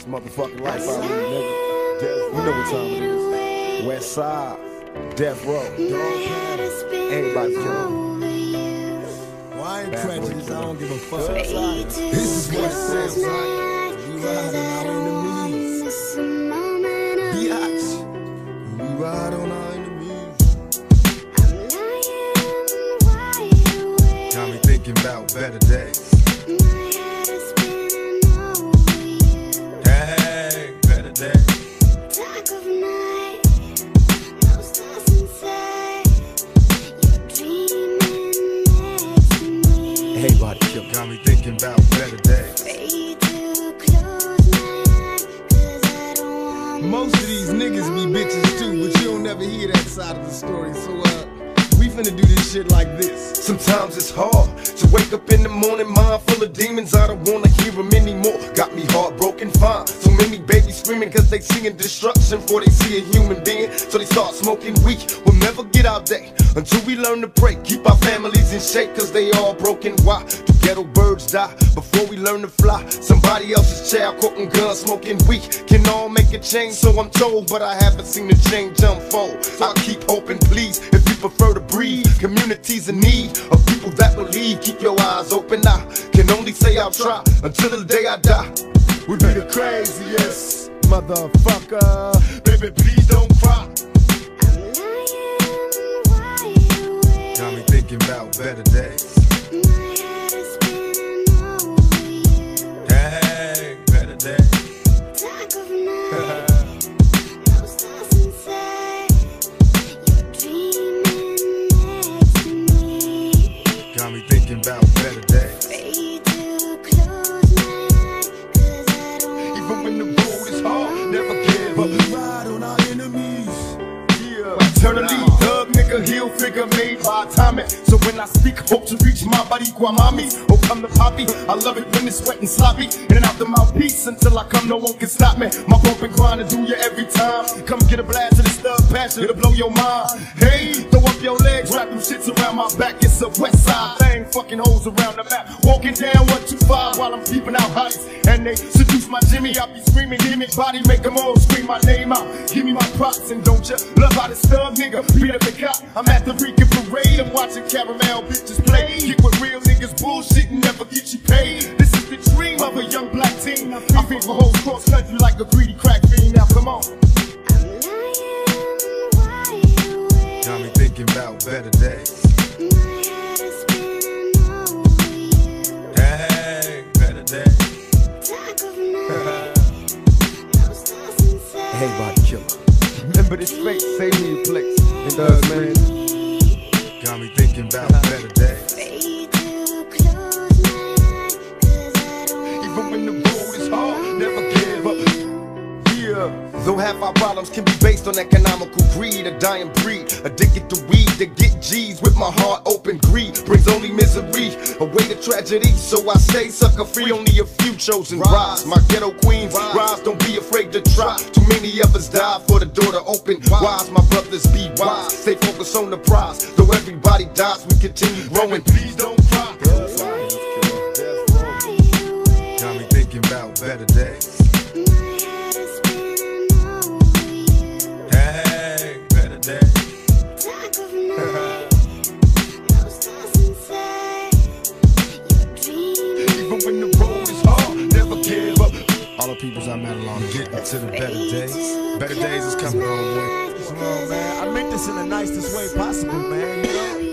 This motherfucking life I lead, nigga. You know what time it is. West Side, Death Row, everybody killing. Well, I ain't prejudiced, I don't give a fuck. This is what it sounds like. We ride on our enemies. Biatch. We ride on our enemies. Got me thinking about better days. Hey, better days. Hey, body killer. Got me thinking about better days. Most of these niggas be bitches too, but you don't never hear that side of the story. So we finna do this shit like this. Sometimes it's hard to wake up in the morning, mind full of demons. I don't wanna hear them anymore. Got me heartbroken, fine. So many babies screaming cause they seeing destruction before they see a human being. So they start smoking weed. We'll never get our day until we learn to pray. Keep our families in shape cause they all broken. Why do ghetto birds die before we learn to fly? Somebody else's child quoting guns, smoking weed can all make a change, so I'm told, but I haven't seen the change unfold. I'll keep hoping, please, if you prefer to breathe. Communities in need of people that believe. Keep your eyes open. I can only say I'll try until the day I die. We be the craziest motherfucker. Baby, please don't cry. Got me thinking about better days. Hey, better days. Got me thinking about better days. Even when the road is hard, never give up. We ride on our enemies. Eternally, thug nigga, heel figure made by timing. So when I speak, hope to reach my body, Guamami. Oh, come to poppy. I love it when it's wet and sloppy. In and out the mouthpiece until I come, no one can stop me. My bump and grind to do you every time. Come get a blast of this thug passion, it'll blow your mind. Hey, throw up your legs, wrap them shits around my back. It's a west side thing, fucking hoes around the map. Walking down 125 while I'm peeping out heights. And they seduce my Jimmy, I be screaming, gimmick body, make them all scream my name out. Give me my props and don't you love how this thug nigga beat up the cop. I'm at the Rican parade, I'm watching caramel bitches play. Kick with real niggas bullshit and never get you paid. This is the dream of a young black teen. I feed for hoes cross country like a greedy crack fiend. Now come on. Got me thinking about better days. Hey, better days. Hey, body killer. Remember this face, save me your place. It does, man. Got me thinking about better days. Even when the road is hard, never give up. Yeah. Though half our problems can be based on economical greed, a dying breed, addicted to weed to get G's with my heart open. Greed brings only misery, away to tragedy. So I stay sucker free, only a few chosen rise. My ghetto queens rise, don't be afraid to try. Too many of us die for the door to open. Wise, my brothers, be wise. Stay focused on the prize. Though everybody dies, we continue growing. Please don't cry. Got me thinking about better days. Hey, better days. Even when the road is hard, never give up. All the peoples I met along getting to the better days. Better days is coming on, boy. Come on, man. I meant this in the nicest way possible, man. You know?